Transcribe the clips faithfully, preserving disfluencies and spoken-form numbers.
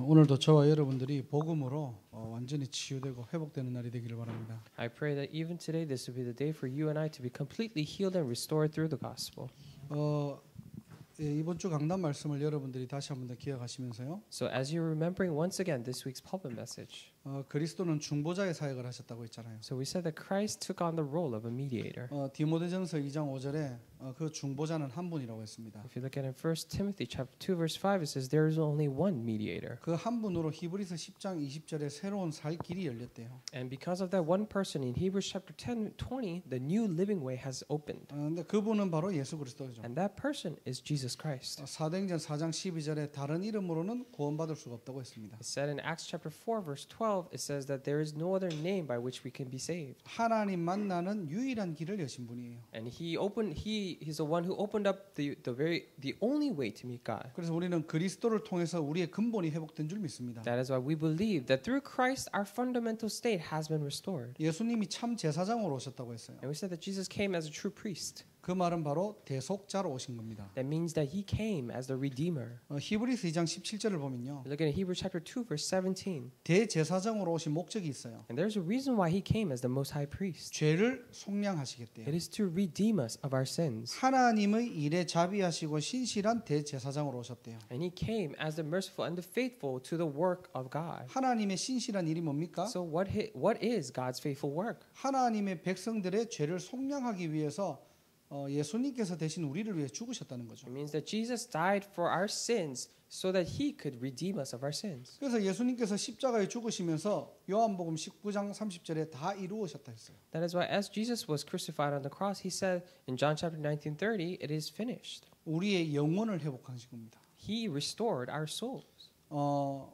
오늘도 저와 여러분들이 복음으로 어, 완전히 치유되고 회복되는 날이 되기를 바랍니다. I pray that even today this will be the day for you and I to be completely healed and restored through the gospel. 어, 예, 이번 주 강단 말씀을 여러분들이 다시 한번 더 기억하시면서요. So as you're remembering once again this week's pulpit message. 어, 그리스도는 중보자의 사역을 하셨다고 했잖아요. So we said that Christ took on the role of a mediator. 어, 디모데전서 이 장 오 절에 어, 그 중보자는 한 분이라고 했습니다. If you look at in First Timothy chapter two verse five it says there is only one mediator. 그 한 분으로 히브리서 십 장 이십 절에 새로운 살 길이 열렸대요. And because of that one person in Hebrews chapter ten twenty the new living way has opened. 어, 근데 그분은 바로 예수 그리스도죠. And that person is Jesus Christ. 어, 사도행전 사 장 십이 절에 다른 이름으로는 구원받을 수가 없다고 했습니다. It said in Acts chapter four verse twelve it says that there is no other name by which we can be saved. 하나님 만나는 유일한 길을 여신 분이에요. And he opened he he's the one who opened up the the very the only way to meet God. 그래서 우리는 그리스도를 통해서 우리의 근본이 회복된 줄 믿습니다. That is why we believe that through Christ our fundamental state has been restored. 예수님이 참 제사장으로 오셨다고 했어요. And we said that Jesus came as a true priest. 그 말은 바로 대속자로 오신 겁니다. That means that he came as the redeemer. 어, 히브리서 이 장 십칠 절을 보면요. Look at Hebrews chapter two verse seventeen. 대제사장으로 오신 목적이 있어요. And there's a reason why he came as the most high priest. 죄를 속량하시겠대요. It is to redeem us of our sins. 하나님의 일에 자비하시고 신실한 대제사장으로 오셨대요. And he came as the merciful and the faithful to the work of God. 하나님의 신실한 일이 뭡니까? So what hi- what is God's faithful work? 하나님의 백성들의 죄를 속량하기 위해서 어, 예수님께서 대신 우리를 위해 죽으셨다는 거죠. It means that Jesus died for our sins so that he could redeem us of our sins. 그래서 예수님께서 십자가에 죽으시면서 요한복음 십구 장 삼십 절에 다 이루어졌다 했어요. That is why as Jesus was crucified on the cross, he said in John chapter nineteen thirty, it is finished. 우리의 영혼을 회복하신 겁니다. He restored our souls. 어,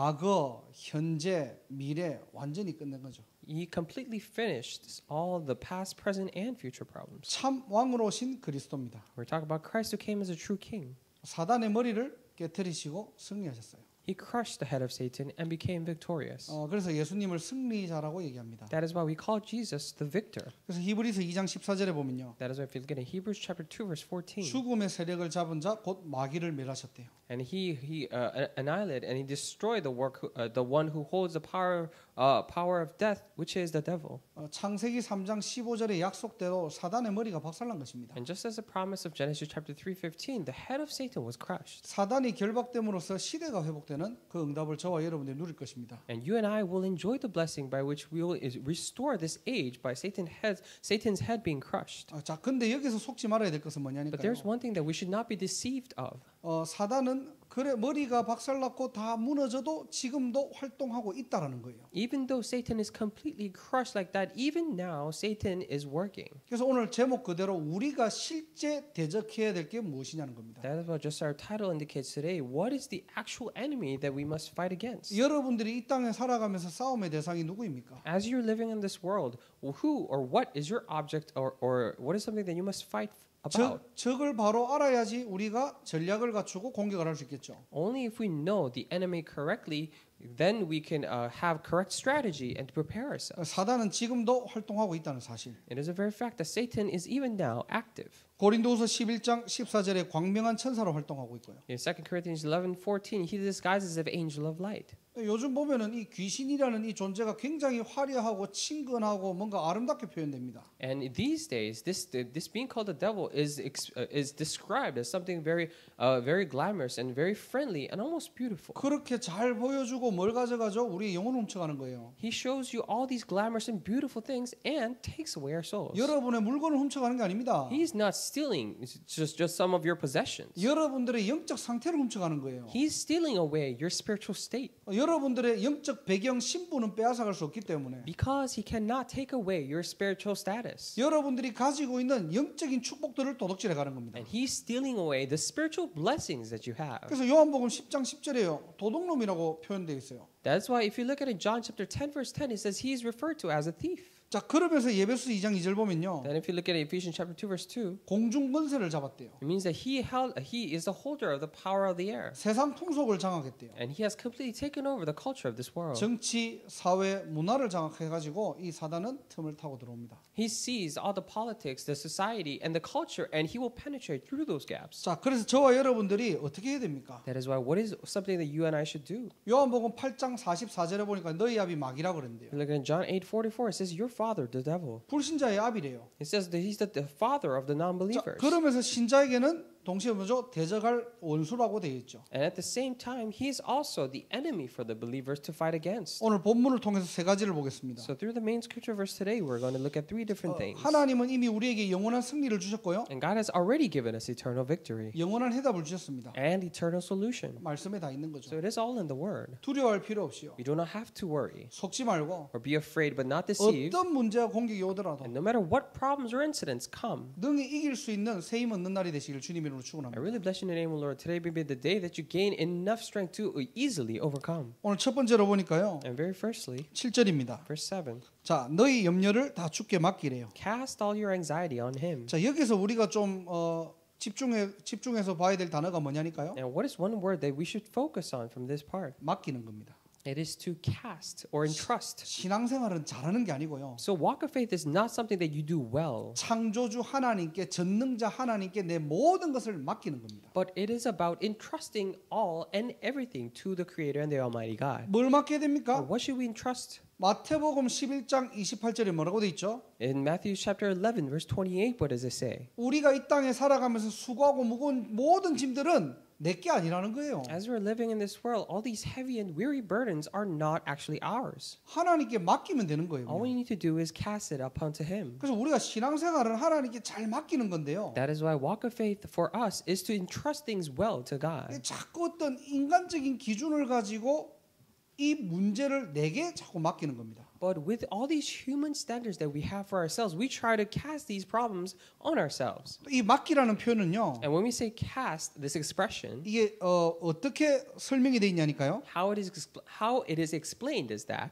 과거, 현재, 미래 완전히 끝낸 거죠. He completely finished all the past, present, and future problems. 참 왕으로 오신 그리스도입니다. We're talking about Christ who came as a true king. 사단의 머리를 깨뜨리시고 승리하셨어요. He crushed the head of Satan and became victorious. 어, 그래서 예수님을 승리자라고 얘기합니다. That is why we call Jesus the victor. 그래서 히브리서 이 장 십사 절에 보면요. That is why if you look at Hebrews chapter two verse fourteen. 죽음의 세력을 잡은 자 곧 마귀를 멸하셨대요. And he he uh, annihilated and he destroyed the work uh, the one who holds the power uh, power of death, which is the devil. 어, 창세기 삼 장 십오 절의 약속대로 사단의 머리가 박살난 것입니다. And just as the promise of Genesis chapter three fifteen, the head of Satan was crushed. 사단이 결박됨으로써 시대가 회복되는 그 응답을 저와 여러분들이 누릴 것입니다. And you and I will enjoy the blessing by which we will restore this age by Satan's head Satan's head being crushed. 아, 자, 근데 여기서 속지 말아야 될 것은 But 뭐냐니까요. there's one thing that we should not be deceived of. 어, 사단은 그래 머리가 박살났고 다 무너져도 지금도 활동하고 있다라는 거예요. Even though Satan is completely crushed like that, even now Satan is working. 그래서 오늘 제목 그대로 우리가 실제 대적해야 될 게 무엇이냐는 겁니다. That is what just our title indicates today. What is the actual enemy that we must fight against? 여러분들이 이 땅에 살아가면서 싸움의 대상이 누구입니까? As you're living in this world, who or what is your object or, or what is something that you must fight about? 적, 적을 바로 알아야지 우리가 전략을 갖추고 공격을 할 수 있겠죠. Only if we know the enemy correctly, then we can uh, have correct strategy and to prepare ourselves. 사단은 지금도 활동하고 있다는 사실. It is a very fact that Satan is even now active. 고린도후서 십일 장 십사 절에 광명한 천사로 활동하고 있고요. In Second Corinthians eleven fourteen, he disguises as an angel of light. 요즘 보면은 이 귀신이라는 이 존재가 굉장히 화려하고 친근하고 뭔가 아름답게 표현됩니다. And these days, this this being called the devil is uh, is described as something very uh, very glamorous and very friendly and almost beautiful. 그렇게 잘 보여주고 뭘 가져가죠? 우리 영혼을 훔쳐가는 거예요. He shows you all these glamorous and beautiful things and takes away our souls. 여러분의 물건을 훔쳐가는 게 아닙니다. He's not stealing just just some of your possessions. 여러분들의 영적 상태를 훔쳐가는 거예요. He's stealing away your spiritual state. 여러분들의 영적 배경 신분은 빼앗아갈 수 없기 때문에 Because he cannot take away your spiritual status. 여러분들이 가지고 있는 영적인 축복들을 도둑질해 가는 겁니다. And he's stealing away the spiritual blessings that you have. 그래서 요한복음 십 장 십 절에요. 도둑놈이라고 표현되어 있어요. That's why if you look at it in John chapter ten verse ten, it says he is referred to as a thief. 자, 그러면서 예배소 이 장 이 절 보면요. Then if you look at Ephesians chapter two verse two, 공중 권세를 잡았대요. it means that he held he is the holder of the power of the air. 세상 풍속을 장악했대요. And he has completely taken over the culture of this world. 정치, 사회, 문화를 장악해 가지고 이 사단은 틈을 타고 들어옵니다. He sees all the politics, the society, and the culture, and he will penetrate through those gaps. 자, 그래서 저와 여러분들이 어떻게 해야 됩니까? That is why what is something that you and I should do? 요한복음 팔 장 사십사 절에 보니까 너희 아비 마귀라고 그랬는데요. Look at John eight forty-four. It says your father, the devil. 불신자의 아비래요. It says that he's the, the father of the 자, non-believers. 그러면서 신자에게는 동시에 뭐죠? 대적할 원수라고 되어 있죠. And at the same time, he is also the enemy for the believers to fight against. 오늘 본문을 통해서 세 가지를 보겠습니다. So through the main scripture verse today, we're going to look at three different things. 하나님은 이미 우리에게 영원한 승리를 주셨고요. And God has already given us eternal victory 영원한 해답을 주셨습니다. and eternal solution. 말씀에 다 있는 So 거죠. it is all in the word. 두려워할 필요 없이요. We do not have to worry 속지 말고 or be afraid but not deceived. 어떤 문제와 공격이 오더라도 And no matter what problems or incidents come, 능히 이길 수 있는 세 힘 얻는 날이 되시길 주님 이름으로 I 축원합니다. really bless you in the name of the Lord. Today may be the day that you gain enough strength to easily overcome. 오늘 첫 번째로 보니까요. And very firstly, 칠 절입니다. verse seven, 자, 너희 염려를 다 주께 맡기래요. cast all your anxiety on him. 자, 여기서 우리가 좀 어, 집중해 집중해서 봐야 될 단어가 뭐냐니까요? And what is one word that we should focus on from this part? 맡기는 겁니다. It is to cast or entrust. 신앙생활은 잘하는 게 아니고요. So walk of faith is not something that you do well, 창조주 하나님께 전능자 하나님께 내 모든 것을 맡기는 겁니다. but it is about entrusting all and everything to the Creator and the Almighty God. 뭘 맡겨야 Or 됩니까? what should we entrust? 마태복음 십일 장 이십팔 절에 뭐라고 돼 있죠? In Matthew chapter eleven, verse twenty-eight, what does it say? 우리가 이 땅에 살아가면서 수고하고 무거운 모든 짐들은 내게 아니라는 거예요. As we're living in this world, all these heavy and weary burdens are not actually ours. 하나님께 맡기면 되는 거예요. All we 그냥. need to do is cast it upon to Him. 그래서 우리가 신앙생활은 하나님께 잘 맡기는 건데요. That is why walk of faith for us is to entrust things well to God. 자꾸 어떤 인간적인 기준을 가지고 이 문제를 내게 자꾸 맡기는 겁니다. But with all these human standards that we have for ourselves, we try to cast these problems on ourselves. 이 맡기라는 표현은요. And when we say cast, this expression, 이게 어, 어떻게 설명이 돼 있냐니까요. how it is expl- how it is explained is that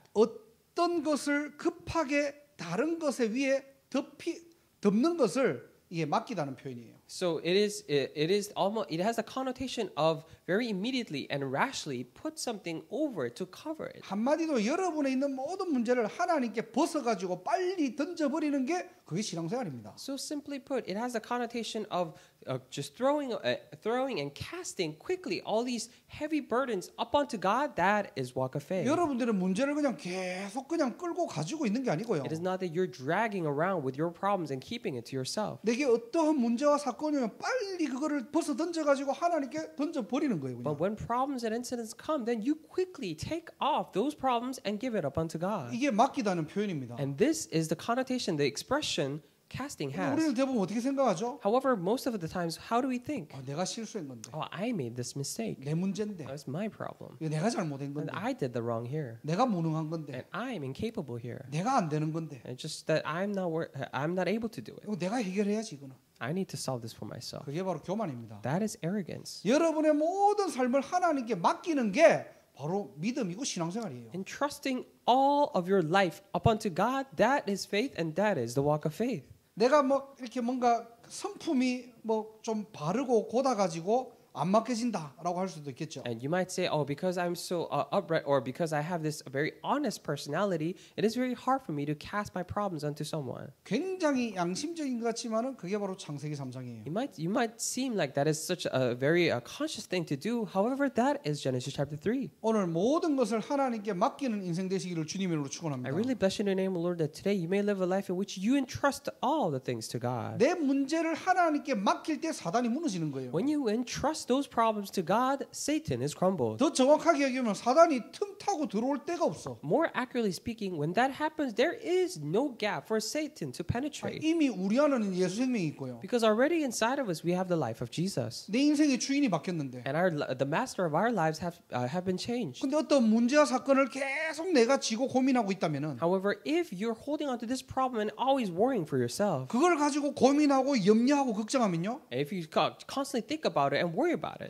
어떤 것을 급하게 다른 것에 위에 덮이 덮는 것을 이게 맡기다는 표현이에요. so it is it, it is almost it has a connotation of very immediately and rashly put something over it to cover it. 한마디로 여러분에 있는 모든 문제를 하나님께 벗어가지고 빨리 던져버리는 게 그게 신앙생활입니다. So simply put, it has a connotation of uh, just throwing, uh, throwing and casting quickly all these heavy burdens up onto God. That is walk of faith. 여러분들은 문제를 그냥 계속 그냥 끌고 가지고 있는 게 아니고요. It is not that you're dragging around with your problems and keeping it to yourself. 내게 어떠한 문제와 사건이면 빨리 그거를 벗어 던져가지고 하나님께 던져버리는 거예요. 그냥. But when problems and incidents come, then you quickly take off those problems and give it up unto God. 이게 맡기다는 표현입니다. And this is the connotation, the expression casting has. 우리는 대부분 어떻게 생각하죠? However, most of the times, how do we think? 아, 내가 실수한 건데 Oh, I made this mistake. 내 문제인데 That's my problem. 이거 내가 잘못한 And 건데 I did the wrong here. 내가 무능한 건데 And I'm incapable here. 내가 안 되는 건데 It's just that I'm not wor- I'm not able to do it. 이거 내가 해결해야지 이거는. I need to solve this for myself. 그게 바로 교만입니다. That is arrogance. 여러분의 모든 삶을 하나님께 맡기는 게 바로 믿음이고 신앙생활이에요. Entrusting all of your life upon to God, that is faith and that is the walk of faith. 내가 뭐 이렇게 뭔가 성품이 뭐 좀 바르고 고다 가지고 안 맡겨진다라고 할 수도 있겠죠. And you might say, oh, because I'm so uh, upright or because I have this very honest personality, it is very hard for me to cast my problems onto someone. 굉장히 양심적인 것 같지만은 그게 바로 창세기 삼 장이에요. You might you might seem like that is such a very uh, conscious thing to do. However, that is Genesis chapter three. 오늘 모든 것을 하나님께 맡기는 인생 되시기를 주님의 이름으로 I 축원합니다. really bless you in the name of the Lord that today you may live a life in which you entrust all the things to God. 내 문제를 하나님께 맡길 때 사단이 무너지는 거예요. When you entrust those problems to God, Satan is crumbled. 더 정확하게 얘기하면 사단이 틈 타고 들어올 데가 없어. More accurately speaking, when that happens, there is no gap for Satan to penetrate. 이미 우리 안에는 예수 생명이 있고요. Because already inside of us, we have the life of Jesus. 내 인생의 주인이 바뀌었는데. And our, the master of our lives have, uh, have been changed. 근데 어떤 문제와 사건을 계속 내가 지고 고민하고 있다면은 However, if you're holding on to this problem and always worrying for yourself, 그걸 가지고 고민하고 염려하고 걱정하면요. and if you co- constantly think about it and worry about it,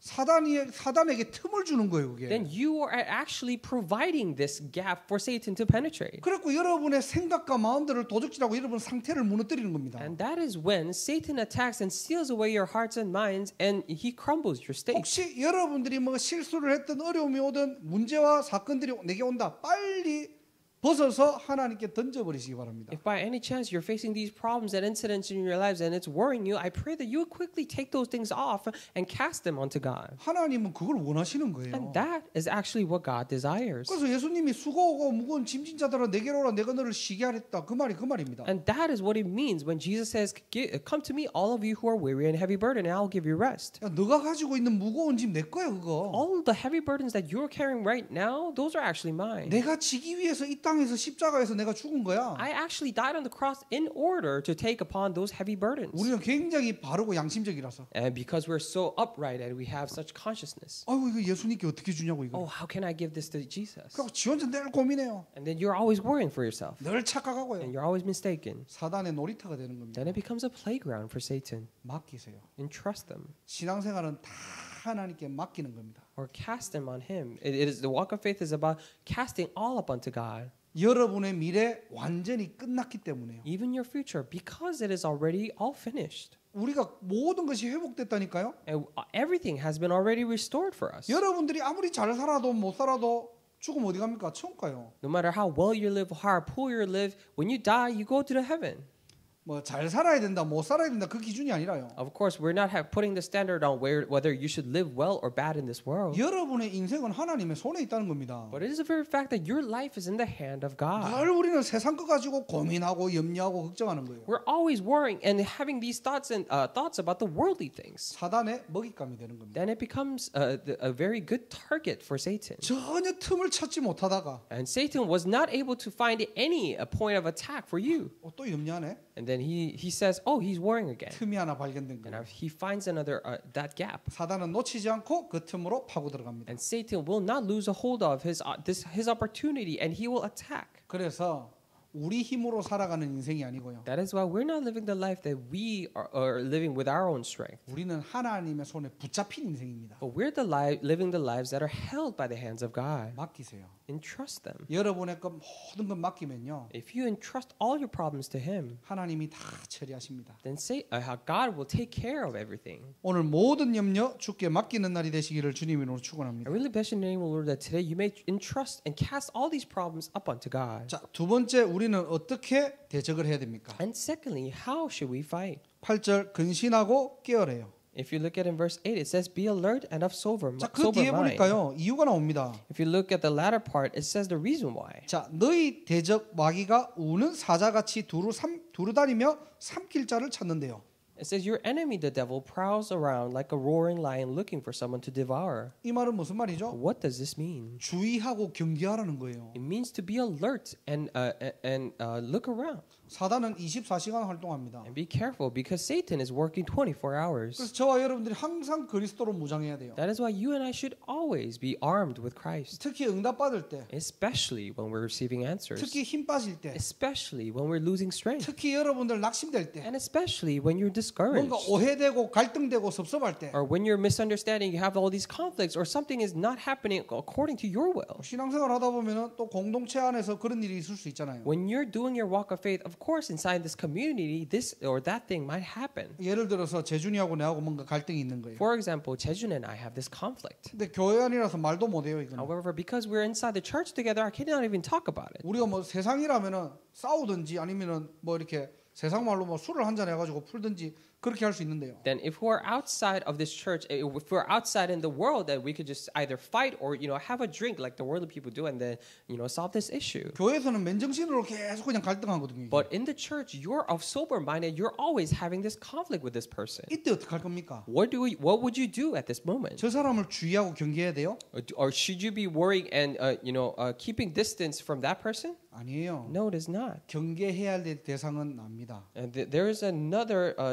사단이 사단에게 틈을 주는 거예요, 그게. then you are actually providing this gap for Satan to penetrate. 그래갖고 여러분의 생각과 마음들을 도적질하고 여러분 상태를 무너뜨리는 겁니다. And that is when Satan attacks and steals away your hearts and minds, and he crumbles your state. 혹시 여러분들이 뭐 실수를 했던 어려움이 오든 문제와 사건들이 내게 온다, 빨리 벗어서 하나님께 던져버리시기 바랍니다. If by any chance you're facing these problems and incidents in your lives and it's worrying you, I pray that you would quickly take those things off and cast them onto God. 하나님은 그걸 원하시는 거예요. And that is actually what God desires. 그래서 예수님이 수고하고 무거운 짐진 자들아 내게로 오라 내가 너를 쉬게 하랬다, 그 말이 그 말입니다. And that is what it means when Jesus says, "Come to me, all of you who are weary and heavy burdened, and I'll give you rest." 야, 너가 가지고 있는 무거운 짐 내 거야 그거. All the heavy burdens that you're carrying right now, those are actually mine. 내가 지기 위해서 이 땅에서 십자가에서 내가 죽은 거야. I actually died on the cross in order to take upon those heavy burdens. 우리는 굉장히 바르고 양심적이라서. And because we're so upright and we have such consciousness. 아이고 이거 예수님께 어떻게 주냐고 이거. Oh, how can I give this to Jesus? 그리고 지 혼자 늘 고민해요. And then you're always worrying for yourself. 늘 착각하고요. And you're always mistaken. 사단의 놀이터가 되는 겁니다. Then it becomes a playground for Satan. 맡기세요. Entrust them. 신앙생활은 다 하나님께 맡기는 겁니다. Or cast them on Him. It, it is the walk of faith is about casting all up unto God. 여러분의 미래 완전히 끝났기 때문에요. Even your future, because it is already all finished. 우리가 모든 것이 회복됐다니까요. And everything has been already restored for us. 여러분들이 아무리 잘 살아도 못 살아도 죽으면 어디 갑니까? 천국 가요. No matter how well you live, how poor you live, when you die, you go to the heaven. 뭐 잘 살아야 된다, 못 살아야 된다 그 기준이 아니라요. Of course, we're not have, putting the standard on where, whether you should live well or bad in this world. 여러분의 인생은 하나님의 손에 있다는 겁니다. But it is a very fact that your life is in the hand of God. 늘 우리는 세상 거 가지고 고민하고 염려하고 걱정하는 거예요. We're always worrying and having these thoughts and uh, thoughts about the worldly things. 사단의 먹잇감이 되는 겁니다. Then it becomes a, a very good target for Satan. 전혀 틈을 찾지 못하다가 And Satan was not able to find any a point of attack for you. 어, 또 염려하네. And then he, he says, oh, he's worrying again. 틈이 하나 발견된 And 거예요. he finds another uh, that gap. 사단은 놓치지 않고 그 틈으로 파고 들어갑니다. And Satan will not lose a hold of his uh, this his opportunity, and he will attack. 그래서 우리 힘으로 살아가는 인생이 아니고요. That is why we're not living the life that we are, are living with our own strength. 우리는 하나님의 손에 붙잡힌 인생입니다. But we're the li- living the lives that are held by the hands of God. 맡기세요. Entrust them. 여러분의 것 모든 것 맡기면요. If you entrust all your problems to Him, 하나님이 다 처리하십니다. then say, uh, how God will take care of everything. 오늘 모든 염려 주께 맡기는 날이 되시기를 주님 이름으로 I 축원합니다. really bless your name, O Lord, that today you may entrust and cast all these problems up unto God. 자, 두 번째 우리는 어떻게 대적을 해야 됩니까? And secondly, how should we fight? 팔 절 근신하고 깨어래요. If you look at in verse eight, it says, "Be alert and of sober, 자, 그 sober 뒤에 mind." 보니까요. 이유가 나옵니다. If you look at the latter part, it says the reason why. 자, 너희 대적 마귀가 우는 사자같이 두루 삼 두루 다니며 삼킬 자를 찾는데요. It says, "Your enemy, the devil, prowls around like a roaring lion looking for someone to devour." 이 말은 무슨 말이죠? What does this mean? 주의하고 경계하라는 거예요. It means to be alert and uh, and uh, look around 사단은 이십사 시간 활동합니다. and be careful because Satan is working twenty-four hours. 그래서 저와 여러분들이 항상 그리스도로 무장해야 돼요. That is why you and I should always be armed with Christ, 특히 응답 받을 때, especially when we're receiving answers, 특히 힘 빠질 때, especially when we're losing strength, 특히 여러분들 낙심될 때, and especially when you're discouraged. 뭔가 오해되고 갈등되고 섭섭할 때, Or when you're misunderstanding, you have all these conflicts, or something is not happening according to your will. 신앙생활 하다 보면은 또 공동체 안에서 그런 일이 있을 수 있잖아요. When you're doing your walk of faith, of course, inside this community, this or that thing might happen. 예를 들어서 재준이하고 내하고 뭔가 갈등이 있는 거예요. For example, Chejun and I have this conflict. 근데 교회 안이라서 말도 못 해요, 이거는. However, because we're inside the church together, I cannot even talk about it. 우리가 뭐 세상이라면은 싸우든지 아니면은 뭐 이렇게 세상 말로 뭐 술을 한잔 해가지고 풀든지 그렇게 할 수 있는데요. Then, if we're outside of this church, if we're outside in the world, then we could just either fight or you know have a drink like the worldly people do, and then you know solve this issue. 교회에서는 맨정신으로 계속 그냥 갈등하거든요. But in the church, you're of sober minded. You're always having this conflict with this person. 이때 어떻게 할 겁니까? What do we, what would you do at this moment? 저 사람을 주의하고 경계해야 돼요? Or, do- or should you be worrying and uh, you know uh, keeping distance from that person? 아니에요. No, it is not. 경계해야 될 대상은 납니다. And th- there is another uh, the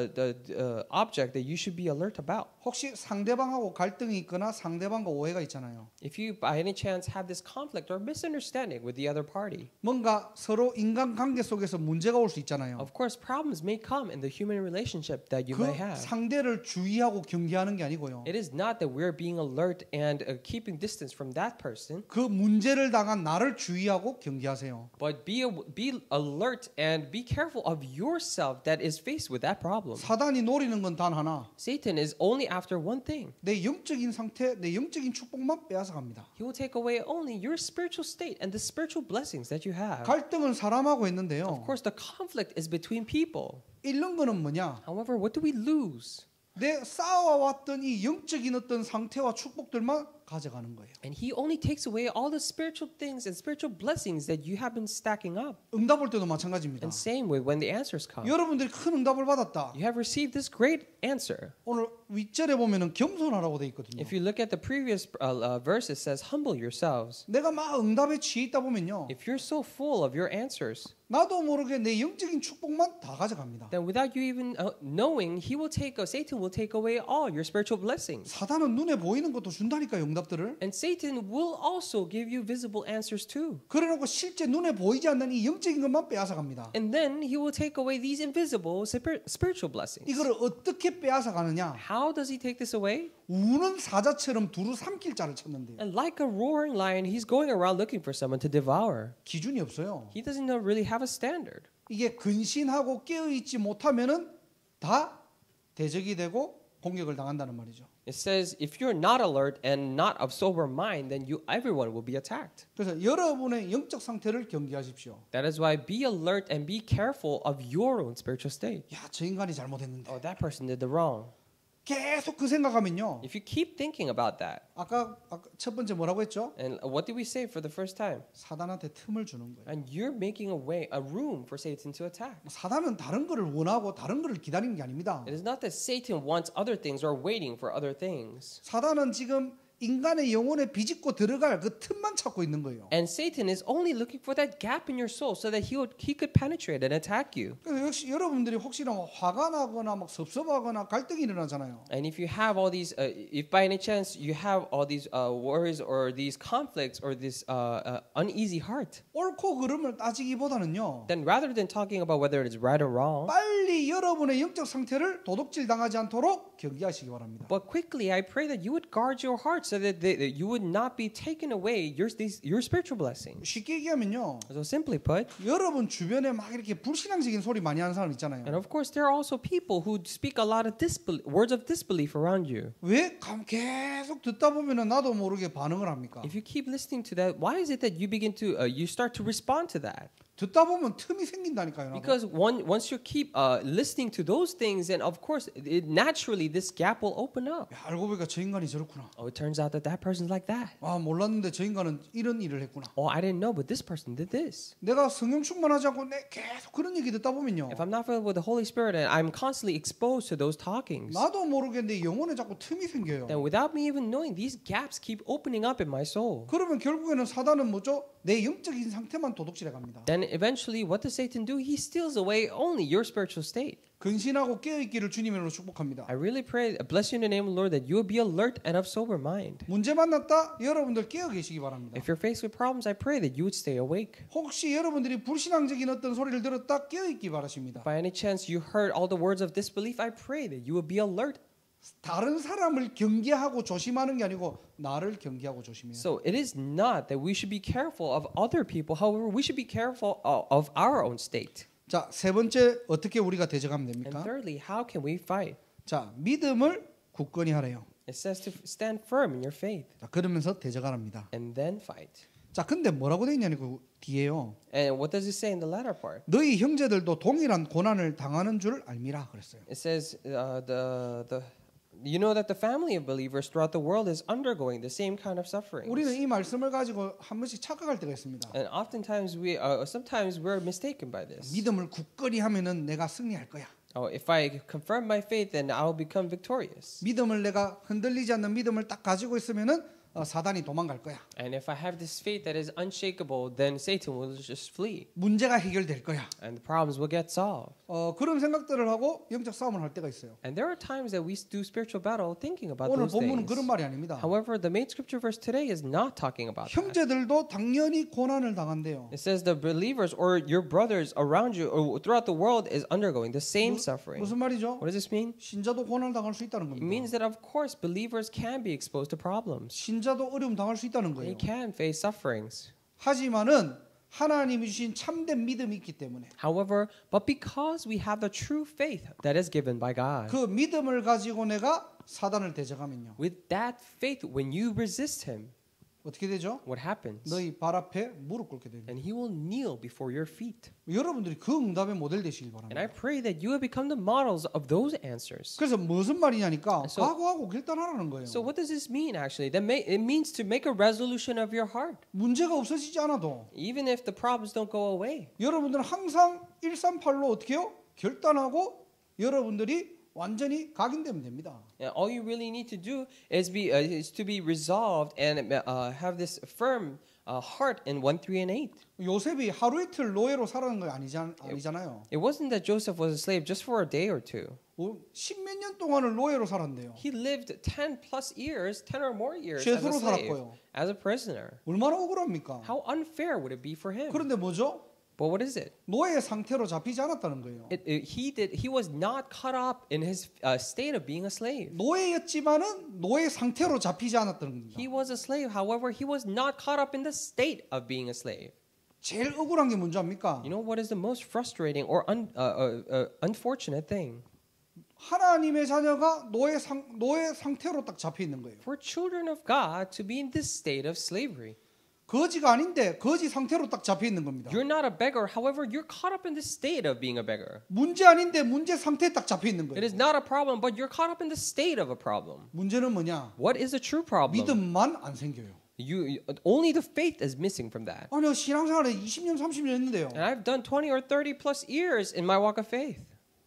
uh, object that you should be alert about. 혹시 상대방하고 갈등이 있거나 상대방과 오해가 있잖아요. If you by any chance have this conflict or misunderstanding with the other party, 뭔가 서로 인간관계 속에서 문제가 올 수 있잖아요. of course problems may come in the human relationship that you 그 may have. 상대를 주의하고 경계하는 게 아니고요. It is not that we're being alert and uh, keeping distance from that person, 그 문제를 당한 나를 주의하고 경계하세요. but be be alert and be careful of yourself that is faced with that problem. 사단이 노리는 건 단 하나. Satan is only after one thing. 내 영적인 상태, 내 영적인 축복만 빼앗아 갑니다. He will take away only your spiritual state and the spiritual blessings that you have. 갈등은 사람하고 했는데요. Of course, the conflict is between people. 잃는 거는 뭐냐? However, what do we lose? 내 쌓아왔던 이 영적인 어떤 상태와 축복들만 가져가는 거예요. And he only takes away all the spiritual things and spiritual blessings that you have been stacking up. 응답 올 때도 마찬가지입니다. And same with when the answers come. 여러분들이 큰 응답을 받았다. You have received this great answer. 오늘 윗절에 보면은 겸손하라고 돼 있거든요. If you look at the previous uh, uh, verse, it says, humble yourselves. 내가 막 응답에 취해 있다 보면요. If you're so full of your answers, 나도 모르게 내 영적인 축복만 다 가져갑니다. then without you even uh, knowing, he will take, uh, Satan will take away all your spiritual blessings. 사단은 눈에 보이는 것도 준다니까요, 응답들을. And Satan will also give you visible answers too. 그래놓고 실제 눈에 보이지 않는 이 영적인 것만 빼앗아 갑니다. And then he will take away these invisible spir- spiritual blessings. 이거를 어떻게 빼앗아 가느냐? How does he take this away? 우는 사자처럼 두루 삼킬 자를 찾는데요. And like a roaring lion, he's going around looking for someone to devour. 기준이 없어요. He doesn't know- really have a standard. 이게 근신하고 깨어 있지 못하면은 다 대적이 되고 공격을 당한다는 말이죠. It says if you're not alert and not of sober mind, then you everyone will be attacked. 그래서 여러분의 영적 상태를 경계하십시오. That is why be alert and be careful of your own spiritual state. 야, 저 인간이 잘못했는데. Oh, that person did the wrong. 계속 그 생각하면요. If you keep thinking about that, 아까, 아까 첫 번째 뭐라고 했죠? and what did we say for the first time? 사단한테 틈을 주는 거예요. And you're making a way, a room for Satan to attack. 사단은 다른 거를 원하고 다른 거를 기다리는 게 아닙니다. It is not that Satan wants other things or waiting for other things. 사단은 지금 인간의 영혼에 비집고 들어갈 그 틈만 찾고 있는 거예요. And Satan is only looking for that gap in your soul so that he would, he could penetrate and attack you. 그래서 역시 여러분들이 혹시나 뭐 화가 나거나 막 섭섭하거나 갈등이 일어나잖아요. And if you have all these, uh, if by any chance you have all these uh, worries or these conflicts or this uh, uh, uneasy heart, 옳고 그름을 따지기보다는요. then rather than talking about whether it is right or wrong, 빨리 여러분의 영적 상태를 도둑질 당하지 않도록 경계하시기 바랍니다. but quickly I pray that you would guard your heart so that, they, that you would not be taken away your, these, your spiritual blessings. 쉽게 얘기하면요. So simply put, 여러분 주변에 막 이렇게 불신앙적인 소리 많이 하는 사람 and 있잖아요. of course there are also people who speak a lot of disbel- words of disbelief around you. 왜 감- 계속 듣다 보면은 나도 모르게 반응을 합니까? If you keep listening to that, why is it that you begin to, uh, you start to respond to that? 듣다 보면 틈이 생긴다니까요. 나도. Because one, once you keep uh, listening to those things, then of course, it, naturally, this gap will open up. 야, 알고 보니까 저 인간이 저렇구나. Oh, it turns out that that person's like that. 아, 몰랐는데 저 인간은 이런 일을 했구나. Oh, I didn't know, but this person did this. 내가 성령 충만하지 않고 내 계속 그런 얘기 듣다 보면요. If I'm not filled with the Holy Spirit and I'm constantly exposed to those talkings, 나도 모르게 내 영혼에 자꾸 틈이 생겨요. then without me even knowing, these gaps keep opening up in my soul. 그러면 결국에는 사단은 뭐죠? 내 영적인 상태만 도둑질해 갑니다. Then eventually, what does Satan do? He steals away only your spiritual state. 근신하고 깨어있기를 주님으로 축복합니다. I really pray, bless you in the name of the Lord, that you will be alert and of sober mind. 문제 만났다? 여러분들 깨어 계시기 바랍니다. If you're faced with problems, I pray that you would stay awake. 혹시 여러분들이 불신앙적인 어떤 소리를 들었다? 깨어있기 바라십니다. By any chance you heard all the words of disbelief, I pray that you will be alert. 다른 사람을 경계하고 조심하는 게 아니고 나를 경계하고 조심해요. So it is not that we should be careful of other people. However, we should be careful of, of our own state. 자, 세 번째 어떻게 우리가 대적하면 And 됩니까? thirdly, how can we fight? 자, 믿음을 굳건히 하래요. It says to stand firm in your faith 자, 그러면서 대적하랍니다. and then fight. 자, 근데 뭐라고 돼 있냐니 그 뒤에요. And what does it say in the latter part? 너희 형제들도 동일한 고난을 당하는 줄 알미라 그랬어요. It says uh, the the you know that the family of believers throughout the world is undergoing the same kind of suffering. 우리는 이 말씀을 가지고 한 번씩 착각할 때가 있습니다. And oftentimes we uh, sometimes we're mistaken by this. 믿음을 굳건히 하면은 내가 승리할 거야. Oh, if I confirm my faith, then I'll become victorious. 믿음을 내가 흔들리지 않는 믿음을 딱 가지고 있으면은 어, 사단이 도망갈 거야. And if I have this faith that is unshakable, then Satan will just flee. 문제가 해결될 거야. And the problems will get solved. 어, 그런 생각들을 하고 영적 싸움을 할 때가 있어요. And there are times that we do spiritual battle thinking about 오늘 those 본문은 things. 그런 말이 아닙니다. However, the main scripture verse today is not talking about that. 형제들도 당연히 고난을 당한대요. It says the believers or your brothers around you or throughout the world is undergoing the same 무, suffering. 무슨 말이죠? What does this mean? 신자도 고난을 당할 수 있다는 It 겁니다. means that of course believers can be exposed to problems. 신자도 어려움 당할 수 있다는 They 거예요. can face sufferings. 하지만은 하나님이 주신 참된 믿음이 있기 때문에 However, but because we have the true faith that is given by God, 그 믿음을 가지고 내가 사단을 대적하면요. with that faith, when you resist him, 어떻게 되죠? what happens? 너희 발 앞에 무릎 꿇게 됩니다. And he will kneel before your feet. 여러분들이 그 응답의 모델 되시길 And I 바랍니다. pray that you have become the models of those answers. 그래서 무슨 말이냐니까 So- 각오하고 결단하라는 거예요. So what does this mean actually? That may, it means to make a resolution of your heart. 문제가 없어지지 않아도 Even if the problems don't go away. 여러분들은 항상 일삼팔로 어떻게 해요? 결단하고 여러분들이 완전히 각인되면 됩니다. And all you really need to do is be uh, is to be resolved and uh, have this firm uh, heart in one, three, and eight. 요셉이 하루 이틀 노예로 살아는 거 아니잖, 아니잖아요. It wasn't that Joseph was a slave just for a day or two. 십몇 년 동안을 노예로 살았는데요. He lived ten plus years, ten or more years as a 죄수로 slave, 살았고요. as a prisoner. 얼마나 억울합니까? How unfair would it be for him? 그런데 뭐죠? But what is it? 노예 상태로 잡히지 않았다는 거예요. It, it, he did. He was not caught up in his uh, state of being a slave. 노예였지만은 노예 상태로 잡히지 않았다는 겁니다. He was a slave. However, he was not caught up in the state of being a slave. 제일 억울한 게 뭔지 압니까? You know what is the most frustrating or un, uh, uh, uh, unfortunate thing? 하나님의 자녀가 노예 상 노예 상태로 딱 잡혀 있는 거예요. For children of God to be in this state of slavery. 거지가 아닌데 거지 상태로 딱 잡혀 있는 겁니다. You're not a beggar. However, you're caught up in the state of being a beggar. 문제 아닌데 문제 상태에 딱 잡혀 있는 It 거예요. is not a problem, but you're caught up in the state of a problem. 문제는 뭐냐? What is the true problem? 믿음만 안 생겨요. You, you only the faith is missing from that. 아니요, 신앙생활에 이십 년, 삼십 년 했는데요. And I've done twenty or thirty plus years in my walk of faith.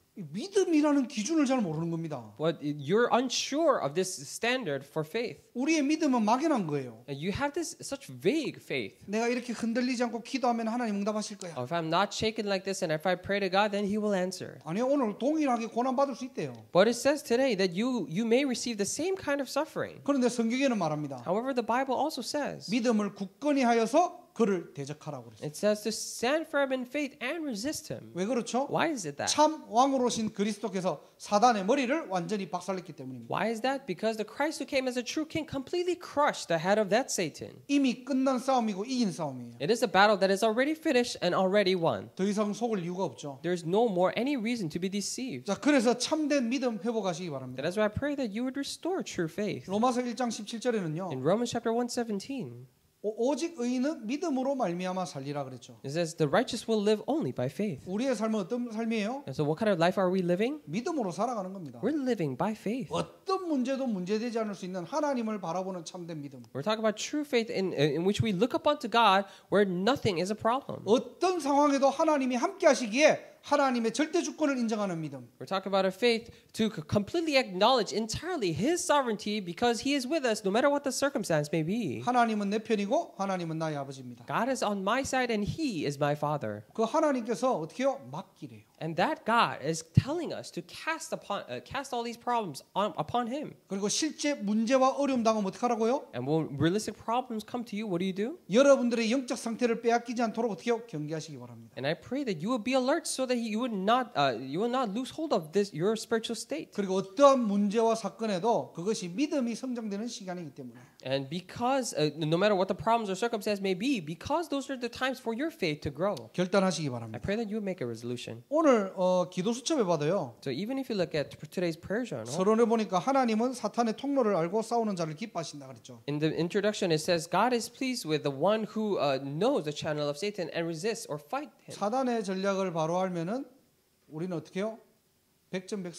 믿음이라는 기준을 잘 모르는 겁니다. But you're unsure of this standard for faith. 우리의 믿음은 막연한 거예요. And you have this such vague faith. 내가 이렇게 흔들리지 않고 기도하면 하나님 응답하실 거야. Oh, if I'm not shaken like this and if I pray to God, then He will answer. 아니요, 오늘 동일하게 고난 받을 수 있대요. But it says today that you you may receive the same kind of suffering. 그런데 성경에는 말합니다. However, the Bible also says 믿음을 굳건히 하여서 그를 대적하라고 그랬어요. it says to stand firm in faith and resist Him. 왜 그렇죠? Why is it that? 참 왕으로신 그리스도께서 사단의 머리를 완전히 박살냈기 때문입니다. Why is that? Because the Christ who came as a true king completely crushed the head of that Satan. 이미 끝난 싸움이고 이긴 싸움이에요. It is a battle that is already finished and already won. 더 이상 속을 이유가 없죠. There's no more any reason to be deceived. 자, 그래서 참된 믿음 회복하시기 바랍니다. That's why I pray that you would restore true faith. 로마서 일 장 십칠 절에는요. In Romans chapter one seventeen, 오직 의인은 믿음으로 말미암아 살리라 그랬죠. it says the righteous will live only by faith. 우리의 삶은 어떤 삶이에요? And so what kind of life are we living? 믿음으로 살아가는 겁니다. We're living by faith. 어떤 문제도 문제되지 않을 수 있는 하나님을 바라보는 참된 믿음. We're talking about true faith in, in which we look up unto God where nothing is a problem. 어떤 상황에도 하나님이 함께 하시기에 하나님의 절대 주권을 인정하는 믿음. We're talking about a faith to completely acknowledge entirely His sovereignty because He is with us no matter what the circumstance may be. 하나님은 내 편이고 하나님은 나의 아버지입니다. God is on my side and He is my Father. 그 하나님께서 어떻게 해요? 맡기래요. And that God is telling us to cast upon, uh, cast all these problems on, upon Him. 그리고 실제 문제와 어려움 당하면 어떻게 하라고요? And when realistic problems come to you, what do you do? 여러분들의 영적 상태를 빼앗기지 않도록 어떻게 해요? 경계하시기 바랍니다. And I pray that you will be alert so that you would not, uh, you will not lose hold of this your spiritual state. 그리고 어떠한 문제와 사건에도 그것이 믿음이 성장되는 시간이기 때문에. And because uh, no matter what the problems or circumstances may be, because those are the times for your faith to grow. 결단하시기 I 바랍니다. pray that you would make a resolution. 오늘 어, 기도 수첩에 봐도요. So even if you look at today's prayer journal, 서론에 보니까 하나님은 사탄의 통로를 알고 싸우는 자를 기뻐하신다 그랬죠. in the introduction it says God is pleased with the one who uh, knows the channel of Satan and resists or fight him. 사단의 전략을 바로 알면은 우리는 어떻게 해요? 백전백승입니다.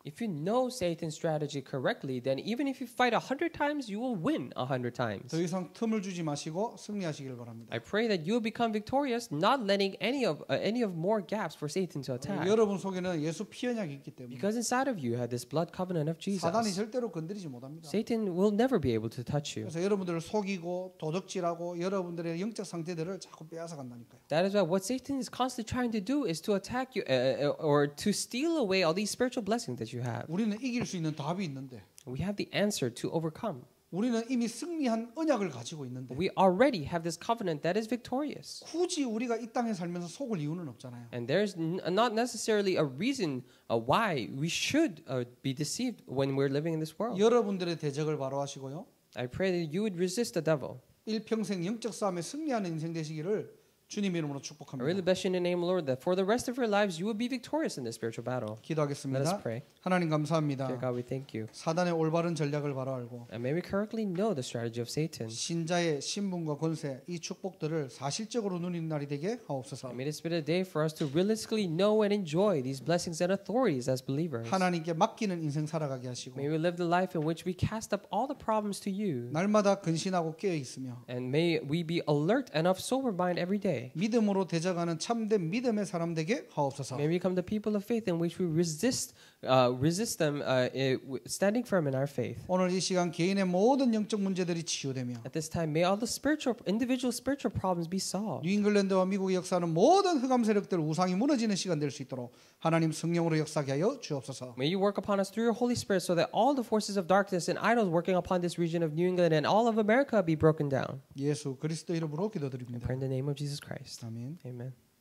If you know Satan's strategy correctly, then even if you fight a hundred times, you will win a hundred times. 더 이상 틈을 주지 마시고 승리하시길 바랍니다. I pray that you will become victorious, not letting any of uh, any of more gaps for Satan to attack. 여러분 속에는 예수 피 언약이 있기 때문에 Because inside of you had this blood covenant of Jesus. 사단이 절대로 건드리지 못합니다. Satan will never be able to touch you. 그래서 여러분들을 속이고 도둑질하고 여러분들의 영적 상태들을 자꾸 빼앗아 간다니까요. That is why what Satan is constantly trying to do is to attack you uh, uh, or to steal away all these spiritual blessings that you have. 우리는 이길 수 있는 답이 있는데 We have the answer to overcome. 우리는 이미 승리한 언약을 가지고 있는데 We already have this covenant that is victorious. 굳이 우리가 이 땅에 살면서 속을 이유는 없잖아요. And there's n- not necessarily a reason uh, why we should uh, be deceived when we're living in this world. 여러분들의 대적을 바로 하시고요. I pray that you would resist the devil. 일평생 영적 싸움에 승리하는 인생 되시기를 주님 이름으로 I 축복합니다. really bless you in the name of the Lord that for the rest of your lives you will be victorious in this spiritual battle. Let us 기도하겠습니다. pray. 하나님 Dear 감사합니다. God, we thank you. 사단의 올바른 전략을 바로 알고 And may we correctly know the strategy of Satan. 신자의 신분과 권세 이 축복들을 사실적으로 누리는 날이 되게 하옵소서. And may this be the day for us to realistically know and enjoy these blessings and authorities as believers. 하나님께 맡기는 인생 살아가게 하시고 May we live the life in which we cast up all the problems to you. 날마다 근신하고 깨어 있으며 And may we be alert and of sober mind every day. 믿음으로 대적하는 참된 믿음의 사람 되게 하옵소서. May we become the people of faith in which we resist, uh, resist them, uh, eh, standing firm in our faith. 오늘 이 시간 개인의 모든 영적 문제들이 치유되며 At this time, may all the spiritual, individual spiritual problems be solved. 뉴잉글랜드와 미국의 역사는 모든 흑암 세력들 우상이 무너지는 시간 될 수 있도록 하나님 성령으로 역사하게 하여 주옵소서. May you work upon us through your Holy Spirit so that all the forces of darkness and idols working upon this region of New England and all of America be broken down. 예수 그리스도 이름으로 I 기도드립니다. pray in the name of Jesus Christ. 아멘. Amen.